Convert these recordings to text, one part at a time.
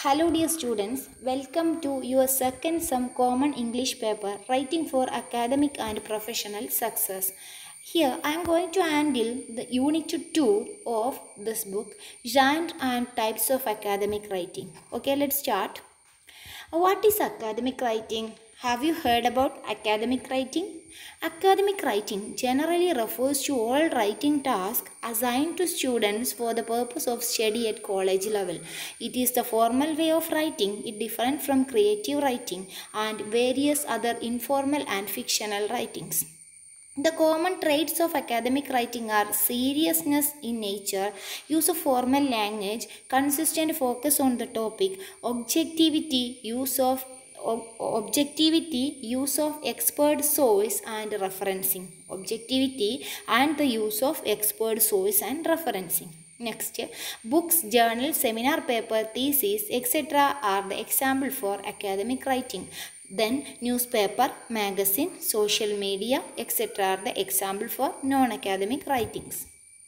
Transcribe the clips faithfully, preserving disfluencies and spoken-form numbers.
Hello dear students, welcome to your second some common English paper writing for academic and professional success. Here I am going to handle the unit two of this book, genre and types of academic writing. Okay, let's start. What is academic writing? Have you heard about academic writing? Academic writing generally refers to all writing tasks assigned to students for the purpose of study at college level. It is the formal way of writing. It different from creative writing and various other informal and fictional writings. The common traits of academic writing are seriousness in nature, use of formal language, consistent focus on the topic, objectivity, use of objectivity, use of expert source and referencing. Objectivity and the use of expert source and referencing. Next, books, journals, seminar paper, thesis, et cetera are the example for academic writing. Then newspaper, magazine, social media, et cetera are the example for non-academic writings.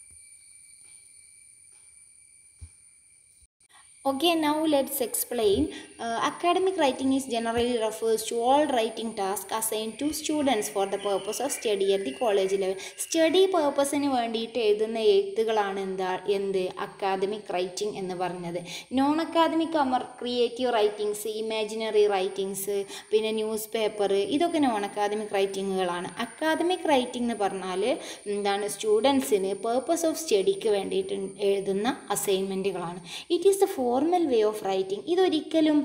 Okay, now let's explain. Uh, academic writing is generally refers to all writing tasks assigned to students for the purpose of study at the college level. Study purpose-ന് വേണ്ടിയിട്ട് എഴുതുന്ന എഴുത്തുകളാണ് എന്താ എന്ത് academic writing എന്ന് പറഞ്ഞത്. Non academic അമർ creative writings, imaginary writings, പിന്നെ news paper, ഇതൊക്കെ non academic റൈറ്റിങ്ങുകളാണ്. അക്കാദമിക് റൈറ്റിംഗ് എന്ന് പറഞ്ഞാൽ എന്താണ് സ്റ്റുഡൻസിന് പേർപ്പസ് ഓഫ് സ്റ്റഡിക്ക് വേണ്ടിയിട്ട് എഴുതുന്ന അസൈൻമെൻറ്റുകളാണ്. It is the formal way of writing. ഇതൊരിക്കലും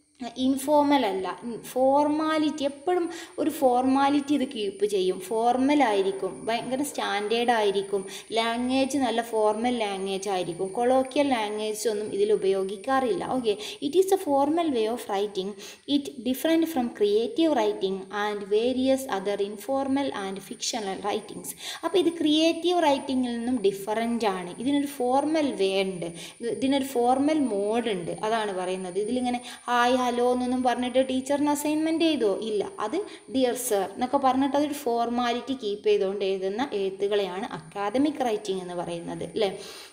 ഇൻഫോർമൽ അല്ല. ഫോർമാലിറ്റി എപ്പോഴും ഒരു ഫോർമാലിറ്റി ഇത് കീപ്പ് ചെയ്യും. ഫോർമലായിരിക്കും, ഭയങ്കര സ്റ്റാൻഡേർഡ് ആയിരിക്കും. ലാംഗ്വേജ് നല്ല ഫോർമൽ ലാംഗ്വേജ് ആയിരിക്കും. കൊളോക്കിയൽ ലാംഗ്വേജ് ഒന്നും ഇതിൽ ഉപയോഗിക്കാറില്ല. Okay, it is a formal way of writing. It different from creative writing and various other informal and fictional writings. അപ്പോൾ ഇത് ക്രിയേറ്റീവ് റൈറ്റിങ്ങിൽ നിന്നും ഡിഫറൻ്റ് ആണ്. ഇതിനൊരു ഫോർമൽ വേ ഉണ്ട്, ഇതിനൊരു ഫോർമൽ മോഡ് ഉണ്ട്. അതാണ് പറയുന്നത്. ഇതിലിങ്ങനെ ഹായ് ഹലോ എന്നൊന്നും പറഞ്ഞിട്ട് ടീച്ചറിന് അസൈൻമെൻറ്റ് ചെയ്തോ ഇല്ല. അത് ഡിയർ സർ എന്നൊക്കെ പറഞ്ഞിട്ട് അതൊരു ഫോർമാലിറ്റി കീപ്പ് ചെയ്തുകൊണ്ട് എഴുതുന്ന എഴുത്തുകളെയാണ് അക്കാദമിക് റൈറ്റിംഗ് എന്ന് പറയുന്നത്, അല്ലേ?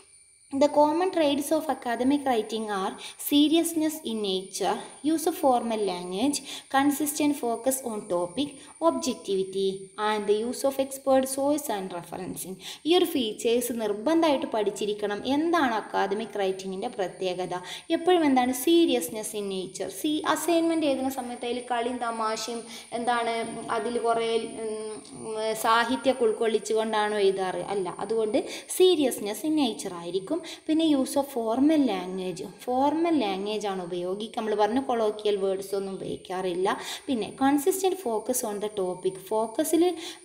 The common traits of academic writing are seriousness in nature, use of formal language, consistent focus on topic, objectivity, and the use of expert source and referencing. ഈ ഒരു features നിർബന്ധമായിട്ട് പഠിച്ചിരിക്കണം. എന്താണ് അക്കാദമിക് റൈറ്റിങ്ങിൻ്റെ പ്രത്യേകത? എപ്പോഴും എന്താണ് seriousness in nature. See assignment എഴുതുന്ന സമയത്ത് അതിൽ കളിയും തമാശയും എന്താണ് അതിൽ കുറേ സാഹിത്യമൊക്കെ ഉൾക്കൊള്ളിച്ചുകൊണ്ടാണോ എഴുതാറ്? അല്ല. അതുകൊണ്ട് സീരിയസ്നെസ് ഇൻ നേച്ചർ ആയിരിക്കും. പിന്നെ use of formal language, formal language ആണ് ഉപയോഗിക്കുക. നമ്മൾ പറഞ്ഞ കൊളോക്കിയൽ വേർഡ്സ് ഒന്നും ഉപയോഗിക്കാറില്ല. പിന്നെ consistent focus on the topic, ഫോക്കസിൽ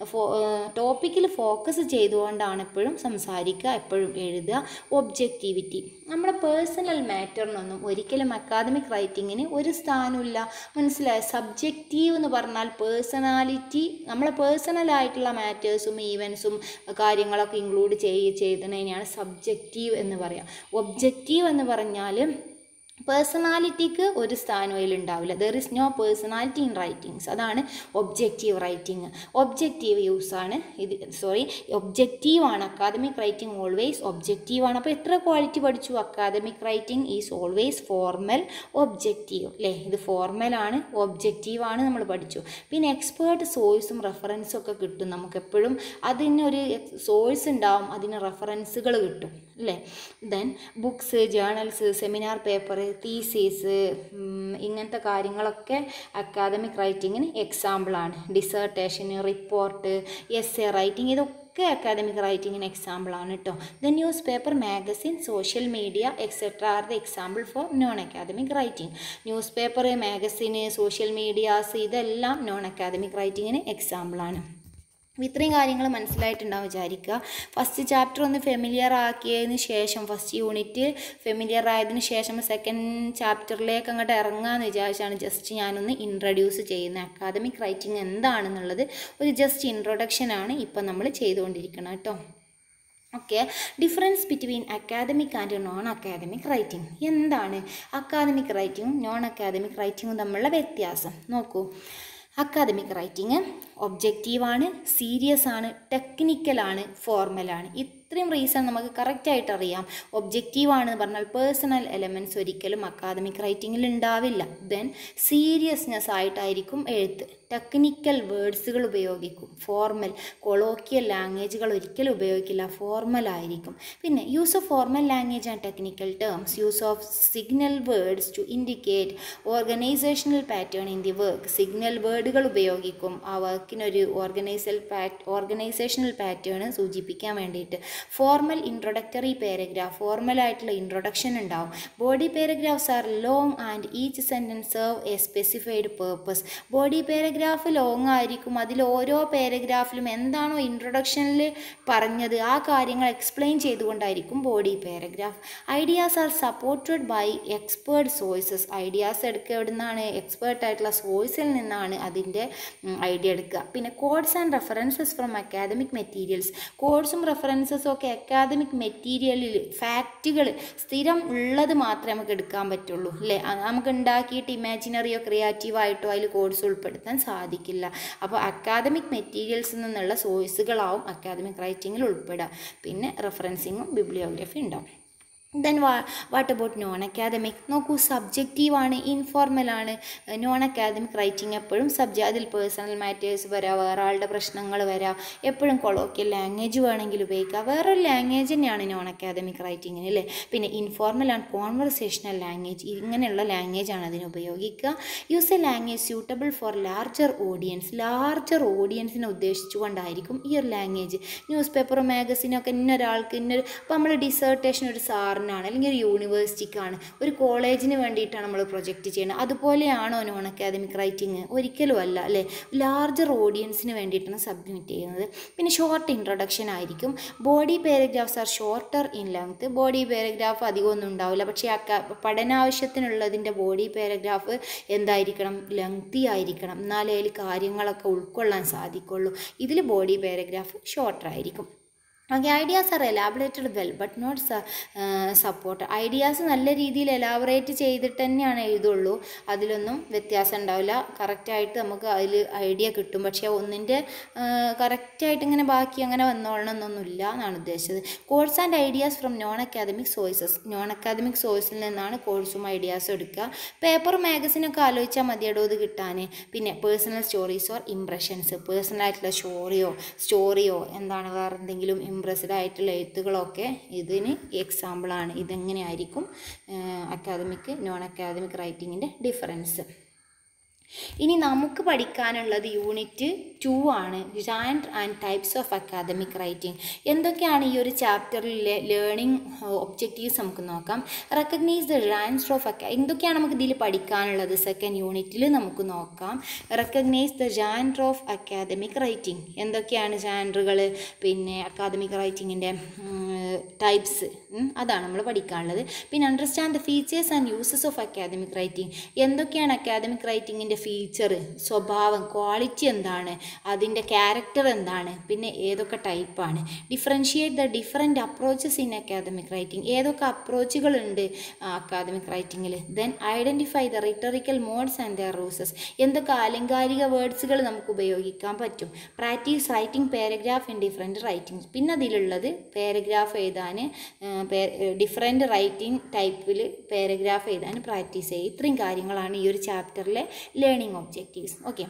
ടോപ്പിക്കിൽ ഫോക്കസ് ചെയ്തുകൊണ്ടാണ് എപ്പോഴും സംസാരിക്കുക, എപ്പോഴും എഴുതുക. ഒബ്ജക്റ്റിവിറ്റി, നമ്മുടെ പേഴ്സണൽ മാറ്ററിനൊന്നും ഒരിക്കലും അക്കാദമിക് റൈറ്റിങ്ങിന് ഒരു സ്ഥാനമില്ല. മനസ്സിലായ? സബ്ജക്റ്റീവ് എന്ന് പറഞ്ഞാൽ പേഴ്സണാലിറ്റി, നമ്മളെ പേഴ്സണലായിട്ടുള്ള മാറ്റേഴ്സും ഈവൻസും കാര്യങ്ങളൊക്കെ ഇൻക്ലൂഡ് ചെയ്ത് ചെയ്തതിനെയാണ് സബ്ജക്റ്റീവ് എന്ന് പറയാം. ഒബ്ജക്റ്റീവ് എന്ന് പറഞ്ഞാൽ പേഴ്സണാലിറ്റിക്ക് ഒരു സ്ഥാനം അതിലുണ്ടാവില്ല. There is no personality in writings. അതാണ് ഒബ്ജക്റ്റീവ് റൈറ്റിംഗ്. ഒബ്ജക്റ്റീവ് യൂസാണ് ഇത്, സോറി ഒബ്ജക്റ്റീവാണ്. അക്കാദമിക് റൈറ്റിംഗ് ഓൾവേസ് ഒബ്ജക്റ്റീവാണ്. അപ്പോൾ എത്ര ക്വാളിറ്റി പഠിച്ചു? Academic writing is always formal, objective, അല്ലേ? ഇത് ഫോർമലാണ്, ഒബ്ജക്റ്റീവാണ് നമ്മൾ പഠിച്ചു. പിന്നെ എക്സ്പേർട്ട് സോഴ്സും റെഫറൻസും ഒക്കെ കിട്ടും നമുക്കെപ്പോഴും. അതിനൊരു സോഴ്സ് ഉണ്ടാവും, അതിന് റെഫറൻസുകൾ കിട്ടും, അല്ലേ? Then books, journals, seminar paper, thesis, ഇങ്ങനത്തെ കാര്യങ്ങളൊക്കെ അക്കാദമിക് റൈറ്റിങ്ങിന് എക്സാമ്പിളാണ്. ഡിസർട്ടേഷൻ, റിപ്പോർട്ട്, എസ്സേ റൈറ്റിംഗ്, ഇതൊക്കെ അക്കാദമിക് റൈറ്റിങ്ങിന് എക്സാമ്പിളാണ് കേട്ടോ. The news paper, magazine, social media etcetera are the example for non academic writing. News paper, മാഗസിന്, സോഷ്യൽ മീഡിയാസ് ഇതെല്ലാം നോൺ അക്കാദമിക് റൈറ്റിങ്ങിന് എക്സാമ്പിളാണ്. ഇത്രയും കാര്യങ്ങൾ മനസ്സിലായിട്ടുണ്ടാവും വിചാരിക്കുക. ഫസ്റ്റ് ചാപ്റ്റർ ഒന്ന് ഫെമിലിയർ ആക്കിയതിന് ശേഷം, ഫസ്റ്റ് യൂണിറ്റ് ഫെമിലിയർ ആയതിനു ശേഷം സെക്കൻഡ് ചാപ്റ്ററിലേക്ക് അങ്ങോട്ട് ഇറങ്ങാമെന്ന് വിചാരിച്ചാണ് ജസ്റ്റ് ഞാനൊന്ന് ഇൻട്രൊഡ്യൂസ് ചെയ്യുന്നത്. അക്കാദമിക് റൈറ്റിംഗ് എന്താണെന്നുള്ളത് ഒരു ജസ്റ്റ് ഇൻട്രൊഡക്ഷനാണ് ഇപ്പം നമ്മൾ ചെയ്തുകൊണ്ടിരിക്കുന്നത് കേട്ടോ. Okay, difference between academic and non academic writing. എന്താണ് അക്കാദമിക് റൈറ്റിങ്ങും നോൺ അക്കാദമിക് റൈറ്റിങ്ങും തമ്മിലുള്ള വ്യത്യാസം നോക്കൂ. അക്കാദമിക് റൈറ്റിംഗ് ഒബ്ജക്റ്റീവാണ്, സീരിയസ് ആണ്, ടെക്നിക്കലാണ്, ഫോർമലാണ്. ഇത്രയും റീസൺ നമുക്ക് കറക്റ്റായിട്ട് അറിയാം. ഒബ്ജക്റ്റീവ് ആണെന്ന് പറഞ്ഞാൽ പേഴ്സണൽ എലമെൻറ്റ്സ് ഒരിക്കലും അക്കാദമിക് റൈറ്റിങ്ങിൽ ഉണ്ടാവില്ല. ദെൻ സീരിയസ്നെസ് ആയിട്ടായിരിക്കും എഴുത്ത്. ടെക്നിക്കൽ വേർഡ്സുകൾ ഉപയോഗിക്കും. ഫോർമൽ കൊളോക്കിയൽ ലാംഗ്വേജുകൾ ഒരിക്കലും ഉപയോഗിക്കില്ല, ഫോർമൽ ആയിരിക്കും. പിന്നെ use of formal language and technical terms, use of signal words to indicate organizational pattern in the work. Signal വേർഡുകൾ ഉപയോഗിക്കും ആ വർക്കിനൊരു ഓർഗനൈസൽ പാറ്റ് ഓർഗനൈസേഷണൽ പാറ്റേൺ സൂചിപ്പിക്കാൻ വേണ്ടിയിട്ട്. ഫോർമൽ ഇൻട്രൊഡക്ടറി പാരഗ്രാഫ്, ഫോർമലായിട്ടുള്ള ഇൻട്രൊഡക്ഷൻ ഉണ്ടാവും. Body paragraphs are long and each sentence serve a specified purpose. Body paragraph paragraph long ആയിരിക്കും. അതിൽ ഓരോ പാരഗ്രാഫിലും എന്താണോ ഇൻട്രൊഡക്ഷനിൽ പറഞ്ഞത് ആ കാര്യങ്ങൾ എക്സ്പ്ലെയിൻ ചെയ്തുകൊണ്ടായിരിക്കും body paragraph. Ideas are supported by expert sources. Ideas എടുക്കുക എവിടെ നിന്നാണ്? എക്സ്പേർട്ട് ആയിട്ടുള്ള സോഴ്സിൽ നിന്നാണ് അതിൻ്റെ ഐഡിയ എടുക്കുക. പിന്നെ quotes and references from academic materials. കോഡ്സും റെഫറൻസസും ഒക്കെ അക്കാദമിക് മെറ്റീരിയലിൽ ഫാക്റ്റുകൾ സ്ഥിരം ഉള്ളത് മാത്രമേ നമുക്ക് എടുക്കാൻ പറ്റുള്ളൂ അല്ലേ. നമുക്ക് ഉണ്ടാക്കിയിട്ട് ഇമാജിനറിയോ ക്രിയേറ്റീവായിട്ടോ അതിൽ കോഡ്സ് ഉൾപ്പെടുത്താൻ സാധിക്കില്ല. അപ്പോൾ അക്കാദമിക് മെറ്റീരിയൽസിൽ നിന്നുള്ള സോഴ്സുകളാവും അക്കാദമിക് റൈറ്റിങ്ങിൽ ഉൾപ്പെടുക. പിന്നെ റെഫറൻസിങ്ങും ബിബ്ലിയോഗ്രഫി ഉണ്ടാവും. Then wha what about non academic? നോക്കൂ, സബ്ജക്റ്റീവാണ്, ഇൻഫോർമലാണ്. നോൺ അക്കാദമിക് റൈറ്റിംഗ് എപ്പോഴും സബ്ജ അതിൽ പേഴ്സണൽ മാറ്റേഴ്സ് വരാം, വേറെ ആളുടെ പ്രശ്നങ്ങൾ വരാം, എപ്പോഴും കൊളോക്കിയൽ ലാംഗ്വേജ് വേണമെങ്കിൽ ഉപയോഗിക്കുക. വേറൊരു ലാംഗ്വേജ് തന്നെയാണ് നോൺ അക്കാദമിക് റൈറ്റിങ്ങിന് അല്ലേ. പിന്നെ ഇൻഫോർമൽ ആൻഡ് കോൺവെർസേഷണൽ ലാംഗ്വേജ്, ഇങ്ങനെയുള്ള ലാംഗ്വേജാണ് അതിന് ഉപയോഗിക്കുക. Use a language suitable for larger audience. Larger ഓഡിയൻസിനെ ഉദ്ദേശിച്ചുകൊണ്ടായിരിക്കും ഈ ഒരു ലാംഗ്വേജ്. ന്യൂസ് പേപ്പറും മാഗസിനൊക്കെ ഇന്നൊരാൾക്ക് ഇന്നൊരു ഇപ്പോൾ നമ്മൾ ഡിസേർട്ടേഷൻ ഒരു സാർ ാണ് അല്ലെങ്കിൽ ഒരു യൂണിവേഴ്സിറ്റിക്കാണ്, ഒരു കോളേജിന് വേണ്ടിയിട്ടാണ് നമ്മൾ പ്രൊജക്റ്റ് ചെയ്യുന്നത്. അതുപോലെയാണോ നോൺ അക്കാദമിക് റൈറ്റിംഗ്? ഒരിക്കലും അല്ല അല്ലേ. ലാർജർ ഓഡിയൻസിന് വേണ്ടിയിട്ടാണ് സബ്മിറ്റ് ചെയ്യുന്നത്. പിന്നെ ഷോർട്ട് ഇൻട്രൊഡക്ഷൻ ആയിരിക്കും. Body paragraphs are shorter in length. Body paragraph അധികമൊന്നും ഉണ്ടാവില്ല, പക്ഷേ ആ പഠനാവശ്യത്തിനുള്ളതിൻ്റെ ബോഡി പാരഗ്രാഫ് എന്തായിരിക്കണം? ലെങ്തി ആയിരിക്കണം. എന്നാലേ അതിൽ കാര്യങ്ങളൊക്കെ ഉൾക്കൊള്ളാൻ സാധിക്കുള്ളൂ. ഇതിൽ ബോഡി പാരഗ്രാഫ് ഷോർട്ടർ ആയിരിക്കും. Okay, ideas are elaborated well but not support. ഐഡിയാസ് നല്ല രീതിയിൽ എലാബറേറ്റ് ചെയ്തിട്ട് തന്നെയാണ് എഴുതുള്ളൂ, അതിലൊന്നും വ്യത്യാസം ഉണ്ടാവില്ല. കറക്റ്റായിട്ട് നമുക്ക് അതിൽ ഐഡിയ കിട്ടും, പക്ഷേ ഒന്നിൻ്റെ കറക്റ്റായിട്ട് ഇങ്ങനെ ബാക്കി അങ്ങനെ വന്നോളണം എന്നൊന്നുമില്ല എന്നാണ് ഉദ്ദേശിച്ചത്. Quotes and ideas from non academic sources. Non academic സോഴ്സിൽ നിന്നാണ് കോഴ്സും ഐഡിയാസും എടുക്കുക. പേപ്പർ മാഗസിനൊക്കെ ആലോചിച്ചാൽ മതിയടോ ഇത് കിട്ടാൻ. പിന്നെ പേഴ്സണൽ സ്റ്റോറീസ് ഓർ ഇംപ്രഷൻസ്. പേഴ്സണലായിട്ടുള്ള സ്റ്റോറിയോ സ്റ്റോറിയോ എന്താണ് വേറെ എന്തെങ്കിലും ഇംപ്രസ്ഡ് ആയിട്ടുള്ള എഴുത്തുകളൊക്കെ ഇതിന് എക്സാമ്പിളാണ്. ഇതെങ്ങനെയായിരിക്കും അക്കാദമിക് നോൺ അക്കാദമിക് റൈറ്റിങ്ങിൻ്റെ ഡിഫറൻസ്. ഇനി നമുക്ക് പഠിക്കാനുള്ളത് യൂണിറ്റ് ടു ആണ്, genre and types of academic writing. എന്തൊക്കെയാണ് ഈ ഒരു ചാപ്റ്ററിലെ ലേണിംഗ് ഒബ്ജക്റ്റീവ്സ് നമുക്ക് നോക്കാം. റെക്കഗ്നൈസ് ദ ജാൻർ ഓഫ് അക്കാ എന്തൊക്കെയാണ് നമുക്ക് ഇതിൽ പഠിക്കാനുള്ളത് സെക്കൻഡ് യൂണിറ്റിൽ നമുക്ക് നോക്കാം. Recognize the genre of academic writing. എന്തൊക്കെയാണ് ജാൻറുകൾ, പിന്നെ അക്കാദമിക് റൈറ്റിങ്ങിൻ്റെ ടൈപ്സ്, അതാണ് നമ്മൾ പഠിക്കാനുള്ളത്. പിന്നെ understand the features and uses of academic writing. എന്തൊക്കെയാണ് അക്കാദമിക് റൈറ്റിങ്ങിൻ്റെ ഫീച്ചർ, സ്വഭാവം, ക്വാളിറ്റി എന്താണ്, അതിൻ്റെ ക്യാരക്ടർ എന്താണ്, പിന്നെ ഏതൊക്കെ ടൈപ്പാണ്. Differentiate the different approaches in academic writing. ഏതൊക്കെ അപ്രോച്ചുകളുണ്ട് അക്കാദമിക് റൈറ്റിങ്ങിൽ. Then identify the rhetorical modes and their uses. എന്തൊക്കെ ആലങ്കാരിക വേർഡ്സുകൾ നമുക്ക് ഉപയോഗിക്കാൻ പറ്റും. Practise writing paragraph in different writing. പിന്നെ അതിലുള്ളത് പാരഗ്രാഫ് എഴുതാൻ, ഡിഫറെൻറ്റ് റൈറ്റിംഗ് ടൈപ്പിൽ പാരഗ്രാഫ് എഴുതാൻ പ്രാക്ടീസ് ചെയ്യുക. ഇത്രയും കാര്യങ്ങളാണ് ഈ ഒരു ചാപ്റ്ററിലെ learning objectives. Okay,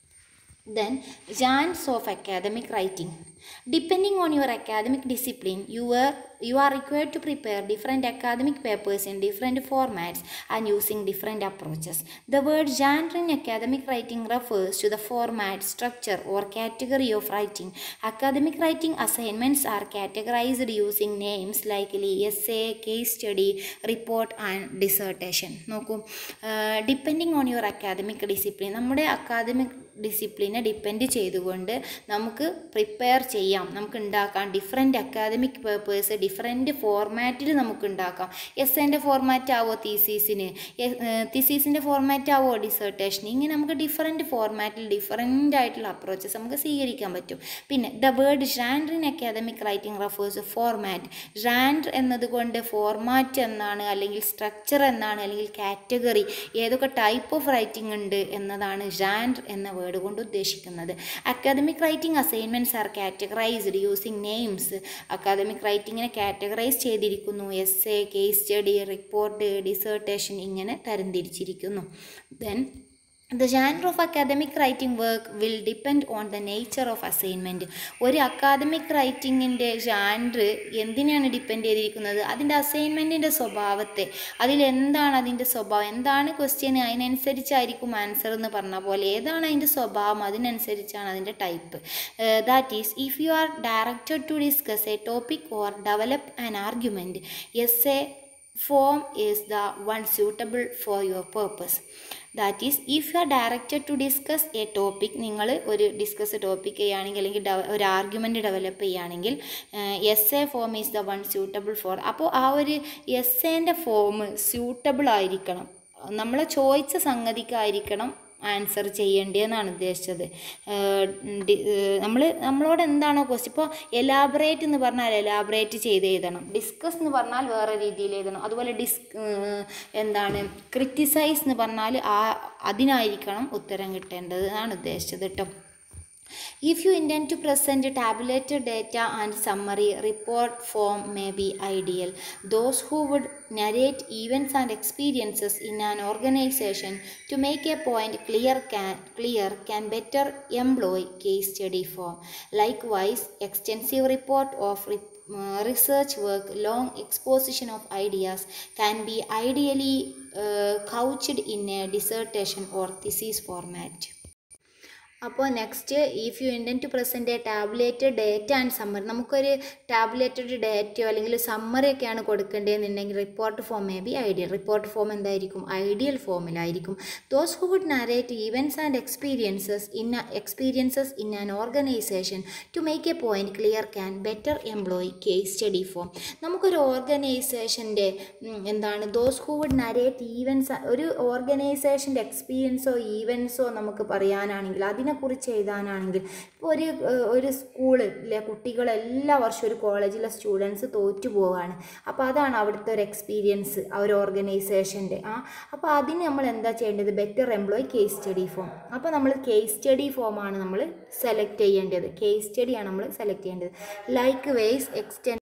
then genres of academic writing. Depending on your academic discipline, you are you are required to prepare different academic papers in different formats and using different approaches. The word genre in academic writing refers to the format, structure or category of writing. Academic writing assignments are categorized using names like essay, case study, report and dissertation. നോക്കൂ, depending on your academic discipline. നമ്മുടെ academic ഡിസിപ്ലിനെ depend ചെയ്തുകൊണ്ട് നമുക്ക് prepare ചെയ്യാം, നമുക്ക് ഉണ്ടാക്കാം different academic papers different ഫോർമാറ്റിൽ നമുക്ക് ഉണ്ടാക്കാം. എസ് എൻ്റെ ഫോർമാറ്റ് ആവോ തീസീസിന്, തീസീസിൻ്റെ ഫോർമാറ്റ് ആവോ ഡിസേർട്ടേഷന്, ഇങ്ങനെ നമുക്ക് ഡിഫറെൻറ്റ് ഫോർമാറ്റിൽ ഡിഫറെൻ്റ് ആയിട്ടുള്ള അപ്രോച്ചസ് നമുക്ക് സ്വീകരിക്കാൻ പറ്റും. പിന്നെ the word genre in academic writing refers format. Genre എന്നതുകൊണ്ട് ഫോർമാറ്റ് എന്നാണ്, അല്ലെങ്കിൽ സ്ട്രക്ചർ എന്നാണ്, അല്ലെങ്കിൽ കാറ്റഗറി, ഏതൊക്കെ ടൈപ്പ് ഓഫ് റൈറ്റിംഗ് ഉണ്ട് എന്നതാണ് ജാൻർ എന്ന വേർഡ് കൊണ്ട് ഉദ്ദേശിക്കുന്നത്. Academic writing assignments are category categorized using names. Academic റൈറ്റിങ്ങിനെ കാറ്റഗറൈസ് ചെയ്തിരിക്കുന്നു. Essay, case study, report, dissertation ഇങ്ങനെ തരംതിരിച്ചിരിക്കുന്നു. Then The genre of academic writing work will depend on the nature of assignment. ഒരു academic റൈറ്റിങ്ങിൻ്റെ genre എന്തിനാണ് depend ചെയ്തിരിക്കുന്നത്? അതിൻ്റെ അസൈൻമെൻറ്റിൻ്റെ സ്വഭാവത്തെ. അതിലെന്താണ് അതിൻ്റെ സ്വഭാവം, എന്താണ് ക്വസ്റ്റ്യൻ, അതിനനുസരിച്ചായിരിക്കും ആൻസർ എന്ന് പറഞ്ഞ പോലെ ഏതാണ് അതിൻ്റെ സ്വഭാവം അതിനനുസരിച്ചാണ് അതിൻ്റെ type. That is if you are directed to discuss a topic or develop an argument, essay form is the one suitable for your purpose. That is, if you are directed to discuss a topic, നിങ്ങൾ ഒരു discuss topic ചെയ്യുകയാണെങ്കിൽ അല്ലെങ്കിൽ ഒരു argument develop ചെയ്യുകയാണെങ്കിൽ essay form is the one suitable for. അപ്പോൾ ആ ഒരു S എൻ്റെ ഫോം സ്യൂട്ടബിൾ ആയിരിക്കണം, നമ്മൾ ചോദിച്ച സംഗതിക്കായിരിക്കണം ആൻസർ ചെയ്യേണ്ടതെന്നാണ് ഉദ്ദേശിച്ചത്. നമ്മൾ നമ്മളോട് എന്താണോ ക്വസ്റ്റ്യൻ, ഇപ്പോൾ എലാബറേറ്റ് എന്ന് പറഞ്ഞാൽ എലാബറേറ്റ് ചെയ്ത് എഴുതണം, ഡിസ്കസ് എന്ന് പറഞ്ഞാൽ വേറെ രീതിയിൽ എഴുതണം. അതുപോലെ ഡിസ് എന്താണ് ക്രിറ്റിസൈസ് എന്ന് പറഞ്ഞാൽ ആ അതിനായിരിക്കണം ഉത്തരം കിട്ടേണ്ടത് എന്നാണ് ഉദ്ദേശിച്ചത് കേട്ടോ. If you intend to present tabulated data and summary, report form may be ideal. Those who would narrate events and experiences in an organization to make a point clear can, clear can better employ case study form. Likewise, extensive report of re- uh, research work, long exposition of ideas can be ideally uh, couched in a dissertation or thesis format. അപ്പോൾ next, if you intend to present a tabulated data and summary. നമുക്കൊരു tabulated ഡേറ്റയോ അല്ലെങ്കിൽ summary ഒക്കെയാണ് കൊടുക്കേണ്ടതെന്നുണ്ടെങ്കിൽ report form may be ideal. Report form എന്തായിരിക്കും? Ideal ഫോമിലായിരിക്കും. Those who would narrate events and experiences in experiences in an organization to make a point clear can better employ case study form. നമുക്കൊരു ഓർഗനൈസേഷൻ്റെ എന്താണ് those who would narrate events, ഒരു ഓർഗനൈസേഷൻ്റെ എക്സ്പീരിയൻസോ ഈവൻറ്റ്സോ നമുക്ക് പറയാനാണെങ്കിൽ അതിനെ കുറിച്ച് എഴുതാനാണെങ്കിൽ, ഇപ്പോൾ ഒരു ഒരു സ്കൂളിലെ കുട്ടികൾ എല്ലാ വർഷവും ഒരു കോളേജിലെ സ്റ്റുഡൻസ് തോറ്റു പോവുകയാണ്. അപ്പോൾ അതാണ് അവിടുത്തെ ഒരു എക്സ്പീരിയൻസ് ആ ഒരു ഓർഗനൈസേഷൻ്റെ. ആ അപ്പോൾ അതിന് നമ്മൾ എന്താ ചെയ്യേണ്ടത്? Better employ case study form. അപ്പോൾ നമ്മൾ കേസ് സ്റ്റഡി ഫോമാണ് നമ്മൾ സെലക്ട് ചെയ്യേണ്ടത്. കേസ് സ്റ്റഡിയാണ് നമ്മൾ സെലക്ട് ചെയ്യേണ്ടത്. Like ways extend.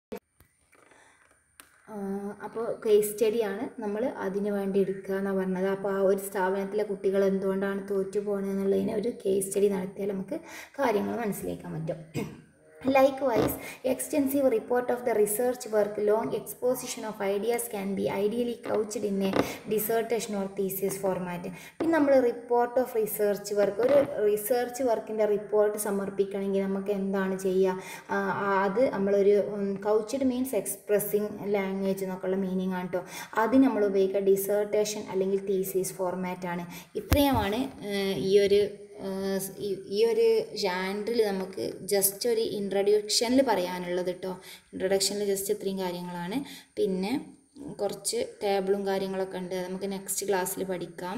അപ്പോൾ കേസ് സ്റ്റഡിയാണ് നമ്മൾ അതിന് വേണ്ടി എടുക്കുക എന്നാണ് പറഞ്ഞത്. അപ്പോൾ ആ ഒരു സ്ഥാപനത്തിലെ കുട്ടികൾ എന്തുകൊണ്ടാണ് തോറ്റു പോകുന്നത് എന്നുള്ളതിന് ഒരു കേസ് സ്റ്റഡി നടത്തിയാൽ നമുക്ക് കാര്യങ്ങൾ മനസ്സിലാക്കാൻ പറ്റും. Likewise, extensive report of the research work, long exposition of ideas can be ideally couched in a dissertation or thesis format. പിന്നെ നമ്മൾ റിപ്പോർട്ട് ഓഫ് റിസർച്ച് വർക്ക്, ഒരു റിസർച്ച് വർക്കിൻ്റെ റിപ്പോർട്ട് സമർപ്പിക്കണമെങ്കിൽ നമുക്ക് എന്താണ് ചെയ്യുക? അത് നമ്മളൊരു കൗച്ച്ഡ് മീൻസ് എക്സ്പ്രസിങ് ലാംഗ്വേജ് എന്നൊക്കെയുള്ള മീനിങ് ആണ് കേട്ടോ. അതിന് നമ്മൾ ഉപയോഗിക്കുക ഡിസേർട്ടേഷൻ അല്ലെങ്കിൽ തീസിസ് ഫോർമാറ്റാണ്. ഇത്രയുമാണ് ഈ ഒരു ഈ ഒരു ജാൻറിൽ നമുക്ക് ജസ്റ്റ് ഒരു ഇൻട്രൊഡക്ഷനിൽ പറയാനുള്ളത് കേട്ടോ. ഇൻട്രൊഡക്ഷനിൽ ജസ്റ്റ് ഇത്രയും കാര്യങ്ങളാണ്. പിന്നെ കുറച്ച് ടേബിളും കാര്യങ്ങളൊക്കെ ഉണ്ട്, നമുക്ക് നെക്സ്റ്റ് ക്ലാസ്സിൽ പഠിക്കാം.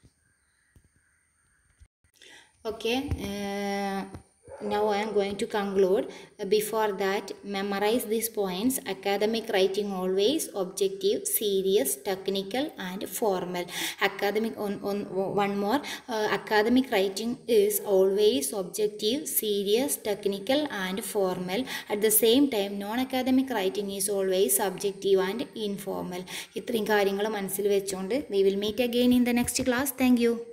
Okay, now I am going to conclude. Before that, memorize these points. Academic writing always objective, serious, technical and formal. Academic on, on one more, uh, academic writing is always objective, serious, technical and formal. At the same time, non-academic writing is always subjective and informal. ഇത്രയും കാര്യങ്ങൾ മനസ്സിൽ വെച്ചുകൊണ്ട് we will meet again in the next class. Thank you.